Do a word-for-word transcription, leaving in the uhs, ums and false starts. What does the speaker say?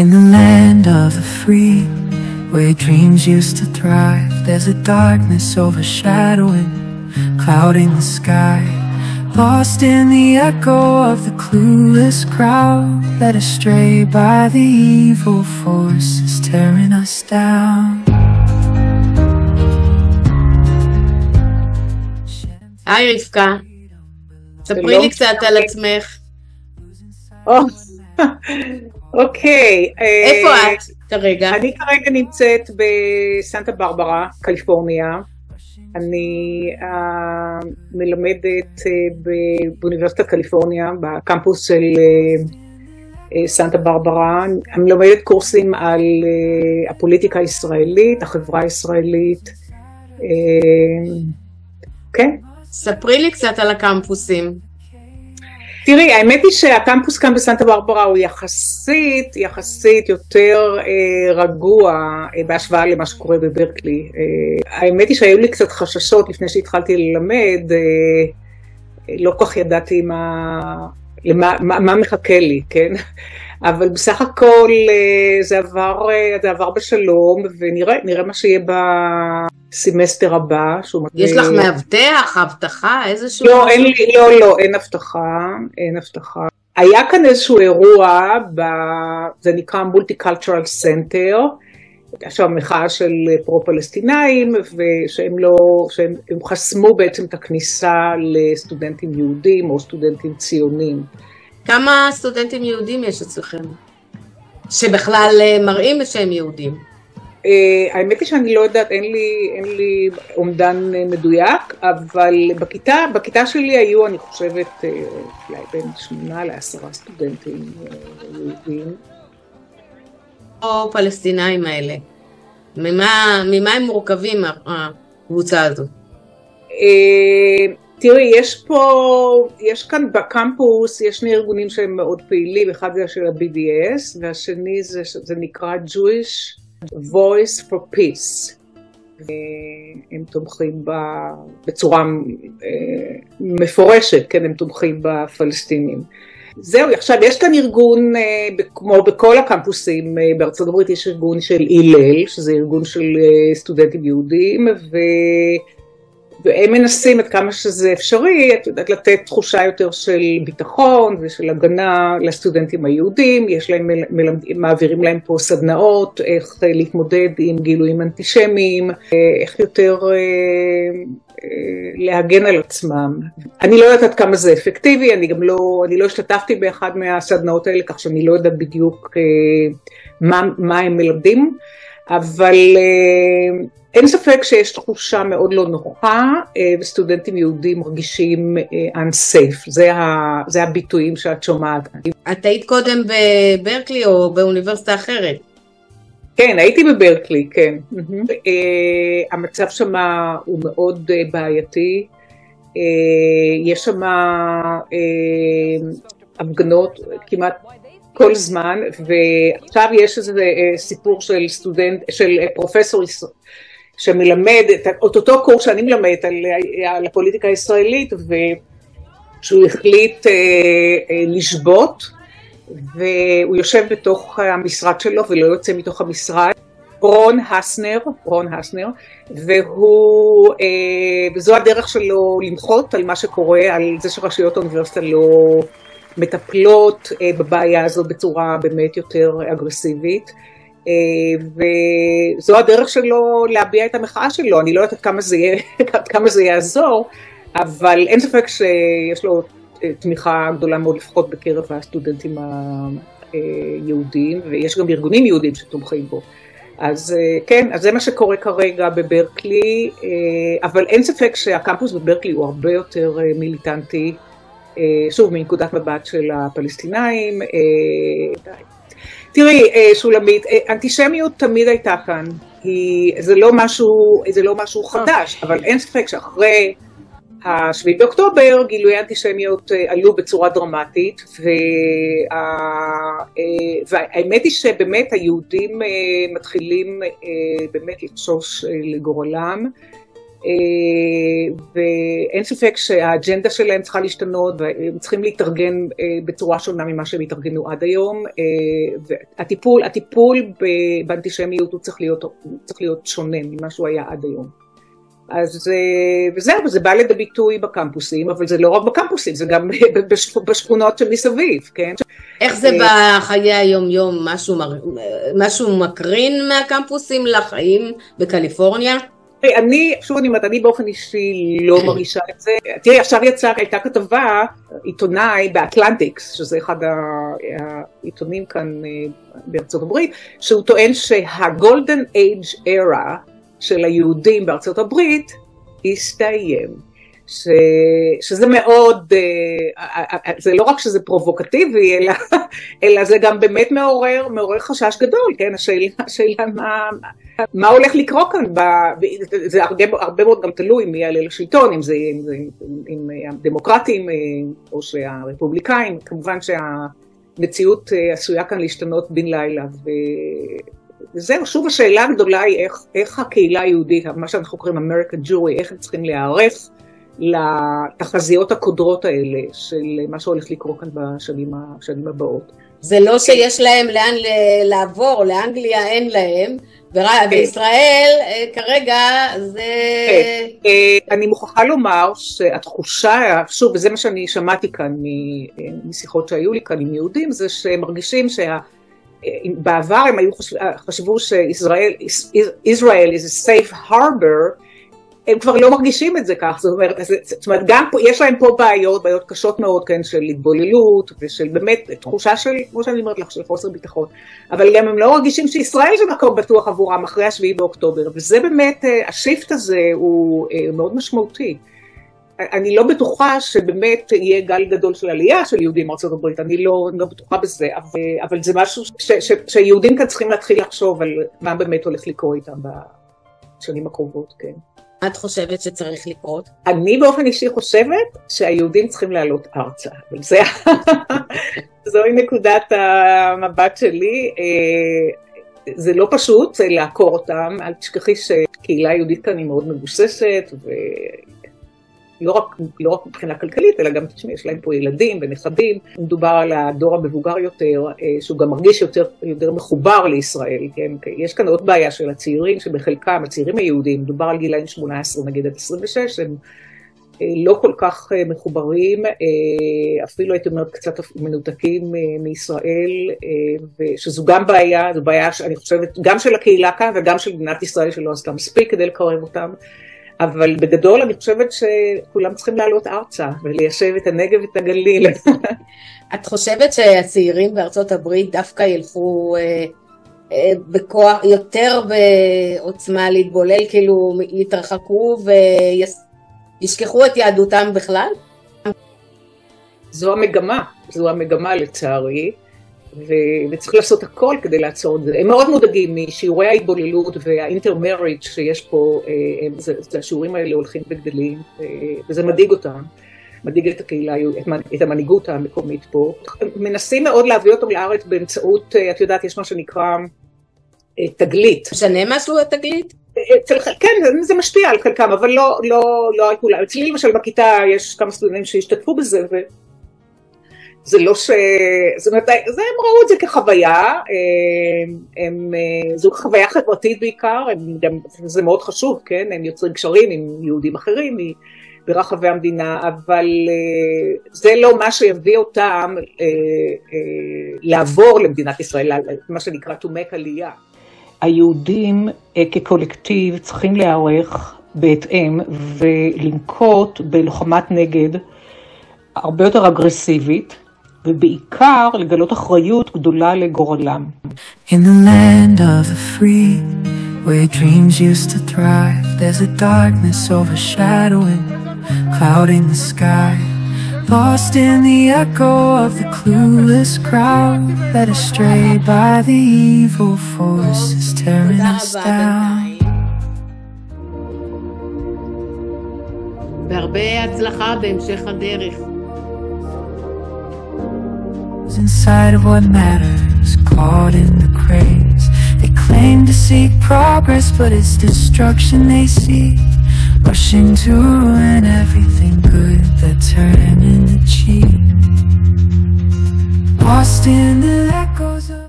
In the land of the free, where dreams used to thrive, there's a darkness overshadowing, clouding the sky. Lost in the echo of the clueless crowd, led astray by the evil forces tearing us down. היי רבקה, ספרי לי קצת על עצמך. אוקיי. איפה את כרגע? אני כרגע נמצאת בסנטה ברברה, קליפורניה. אני uh, מלמדת uh, באוניברסיטת קליפורניה, בקמפוס של uh, סנטה ברברה. אני מלמדת קורסים על uh, הפוליטיקה הישראלית, החברה הישראלית. כן. Uh, okay. ספרי לי קצת על הקמפוסים. תראי, האמת היא שהקמפוס כאן בסנטה ברברה הוא יחסית, יחסית יותר אה, רגוע אה, בהשוואה למה שקורה בברקלי. אה, האמת היא שהיו לי קצת חששות לפני שהתחלתי ללמד, אה, לא כל כך ידעתי מה, למה, מה, מה מחכה לי, כן? אבל בסך הכל אה, זה עבר, אה, זה עבר בשלום, ונראה, נראה מה שיהיה בסמסטר הבא. יש לך מאבטח, הבטחה, איזשהו... לא, אין לי, לא, לא, אין הבטחה, אין הבטחה. היה כאן איזשהו אירוע, ב... זה נקרא מולטי-קלטורל סנטר, עכשיו מחאה של פרו-פלסטינאים, ושהם לא, שהם חסמו בעצם את הכניסה לסטודנטים יהודים או סטודנטים ציונים. כמה סטודנטים יהודים יש אצלכם? שבכלל מראים שהם יהודים? האמת היא שאני לא יודעת, אין לי, אין לי אומדן מדויק, אבל בכיתה, בכיתה שלי היו, אני חושבת, אולי בין שמונה לעשרה סטודנטים יהודים. או פלסטינאים האלה, ממה, ממה הם מורכבים הקבוצה הזו? תראי, יש פה, יש כאן בקמפוס, יש שני ארגונים שהם מאוד פעילים, אחד זה של ה-בי די אס, והשני זה, זה נקרא Jewish Voice for Peace. הם תומכים בצורה מפורשת, כן, הם תומכים בפלסטינים. זהו, עכשיו יש כאן ארגון, כמו בכל הקמפוסים בארצות הברית, יש ארגון של הלל, שזה ארגון של סטודנטים יהודים, ו... והם מנסים עד כמה שזה אפשרי, את יודעת, לתת תחושה יותר של ביטחון ושל הגנה לסטודנטים היהודים, יש להם, מלמדים, מעבירים להם פה סדנאות, איך להתמודד עם גילויים אנטישמיים, איך יותר אה, אה, להגן על עצמם. אני לא יודעת עד כמה זה אפקטיבי, אני גם לא, אני לא השתתפתי באחד מהסדנאות האלה, כך שאני לא יודעת בדיוק אה, מה, מה הם מלמדים, אבל... אה, אין ספק שיש תחושה מאוד לא נוחה, וסטודנטים יהודים מרגישים unsafe, זה, ה, זה הביטויים שאת שומעת. את היית קודם בברקלי או באוניברסיטה אחרת? כן, הייתי בברקלי, כן. Mm-hmm. המצב שם הוא מאוד בעייתי, יש שם הפגנות כמעט כל זמן, ועכשיו יש איזה סיפור של סטודנט, של פרופסור ישראל, שמלמד את אותו קורס שאני מלמדת על, על הפוליטיקה הישראלית, ושהוא החליט אה, אה, לשבות, והוא יושב בתוך המשרד שלו ולא יוצא מתוך המשרד. רון הסנר, רון הסנר, והוא, אה, וזו הדרך שלו למחות על מה שקורה, על זה שרשויות האוניברסיטה לא מטפלות אה, בבעיה הזו בצורה באמת יותר אגרסיבית. וזו הדרך שלו להביע את המחאה שלו. אני לא יודעת כמה זה, כמה זה יעזור, אבל אין ספק שיש לו תמיכה גדולה מאוד לפחות בקרב הסטודנטים היהודים, ויש גם ארגונים יהודים שתומכים בו. אז כן, אז זה מה שקורה כרגע בברקלי, אבל אין ספק שהקמפוס בברקלי הוא הרבה יותר מיליטנטי, שוב מנקודת מבט של הפלסטינאים. תראי, שולמית, אנטישמיות תמיד הייתה כאן, היא, זה לא משהו, זה לא משהו חדש, אבל אין ספק שאחרי השביעי באוקטובר גילויי אנטישמיות עלו בצורה דרמטית, וה, והאמת היא שבאמת היהודים מתחילים באמת לחשוש לגורלם, ואין ספק שהאג'נדה שלהם צריכה להשתנות, והם צריכים להתארגן בצורה שונה ממה שהם התארגנו עד היום, והטיפול, הטיפול באנטישמיות הוא צריך להיות, צריך להיות שונה ממה שהוא היה עד היום. אז וזהו, זה בא לידי ביטוי בקמפוסים, אבל זה לא רק בקמפוסים, זה גם בשכונות שמסביב, כן? איך זה בחיי היום-יום, משהו, משהו מקרין מהקמפוסים לחיים בקליפורניה? אני, שוב אני אומרת, אני באופן אישי לא מרגישה את זה. תראי, עכשיו יצא, הייתה כתבה, עיתונאי באטלנטיקס, שזה אחד העיתונים כאן בארצות הברית, שהוא טוען שהגולדן אייג' ארה של היהודים בארצות הברית הסתיים. ש, שזה מאוד, זה לא רק שזה פרובוקטיבי, אלא, אלא זה גם באמת מעורר, מעורר חשש גדול, כן? השאלה, השאלה מה, מה הולך לקרות כאן, ב, זה הרבה, הרבה מאוד גם תלוי מי יעלה לשלטון, אם זה, אם זה, אם הדמוקרטים או שהרפובליקאים, כמובן שהמציאות עשויה כאן להשתנות בן לילה, ו... וזהו, שוב השאלה הגדולה היא איך, איך הקהילה היהודית, מה שאנחנו קוראים American Jewry, איך הם צריכים להיערך לתחזיות הקודרות האלה של מה שהולך לקרות כאן בשנים, בשנים הבאות. זה לא שיש להם לאן לעבור, לאנגליה אין להם, בישראל כרגע זה... אני מוכרחה לומר שהתחושה, שוב, וזה מה שאני שמעתי כאן משיחות שהיו לי כאן עם יהודים, זה שהם מרגישים שה... בעבר הם היו חשבו שישראל Israel is a safe harbor, הם כבר לא מרגישים את זה כך, זאת אומרת, זאת אומרת גם פה, יש להם פה בעיות, בעיות קשות מאוד, כן, של התבוללות, ושל באמת תחושה של, כמו שאני אומרת לך, של חוסר ביטחון, אבל גם הם לא מרגישים שישראל זה מקום בטוח עבורם אחרי השביעי באוקטובר, וזה באמת, השיפט הזה הוא מאוד משמעותי. אני לא בטוחה שבאמת יהיה גל גדול של עלייה של יהודים מארצות הברית, אני לא, אני לא בטוחה בזה, אבל, אבל זה משהו ש, ש, שיהודים כאן צריכים להתחיל לחשוב על מה באמת הולך לקרות איתם בשנים הקרובות, כן. מה את חושבת שצריך לקרות? אני באופן אישי חושבת שהיהודים צריכים לעלות ארצה, אבל זה, זוהי נקודת המבט שלי. זה לא פשוט לעקור אותם, אל תשכחי שקהילה היהודית כאן היא מאוד מבוססת, ולא רק, לא רק מבחינה כלכלית, אלא גם יש להם פה ילדים ונכדים. מדובר על הדור המבוגר יותר, שהוא גם מרגיש יותר, יותר מחובר לישראל. כן? יש כאן עוד בעיה של הצעירים, שבחלקם, הצעירים היהודים, מדובר על גילאים שמונה עשרה נגיד עד עשרים ושש, הם לא כל כך מחוברים, אפילו הייתי אומרת קצת מנותקים מישראל, ושזו גם בעיה, זו בעיה שאני חושבת גם של הקהילה כאן וגם של מדינת ישראל שלא עשתה מספיק כדי לקרב אותם, אבל בגדול אני חושבת שכולם צריכים לעלות ארצה וליישב את הנגב ואת הגליל. את חושבת שהצעירים בארצות הברית דווקא ילכו בכוח יותר בעוצמה להתבולל, כאילו יתרחקו וישכחו את יהדותם בכלל? זו המגמה, זו המגמה לצערי, וצריך לעשות הכל כדי לעצור את זה. הם מאוד מודאגים משיעורי ההתבוללות והאינטרמריג' שיש פה, השיעורים האלה הולכים וגדלים, וזה מדאיג אותם, מדאיג את הקהילה, את המנהיגות המקומית פה. מנסים מאוד להביא אותם לארץ באמצעות, את יודעת, יש מה שנקרא תגלית. משנה משהו התגלית? כן, זה משפיע על חלקם, אבל לא, לא, לא על כולם. אצלי למשל בכיתה יש כמה סטודנטים שהשתתפו בזה, ו... זה לא ש... זאת אומרת, זה, הם ראו את זה כחוויה, הם, זו חוויה חברתית בעיקר, הם גם, זה מאוד חשוב, כן? הם יוצרים קשרים עם יהודים אחרים ברחבי המדינה, אבל זה לא מה שיביא אותם לעבור למדינת ישראל, מה שנקרא to make עלייה. היהודים כקולקטיב צריכים להיערך בהתאם ולנקוט בלוחמת נגד הרבה יותר אגרסיבית, ובעיקר לגלות אחריות גדולה לגורלם. In the land of the free, where dreams used to thrive, there's a darkness overshadowing, clouding the sky, lost in the echo of the clueless crowd, led astray by the evil forces tearing us down. והרבה הצלחה בהמשך הדרך. Inside of what matters, caught in the craze. They claim to seek progress, but it's destruction they seek. rushing to ruin everything good that turned into cheap. Lost in the echoes of